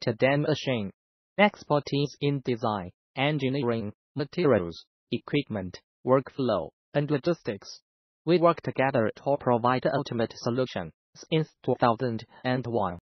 tandem machine. Expertise in design, engineering, materials, equipment, workflow, and logistics. We work together to provide the ultimate solution since 2001.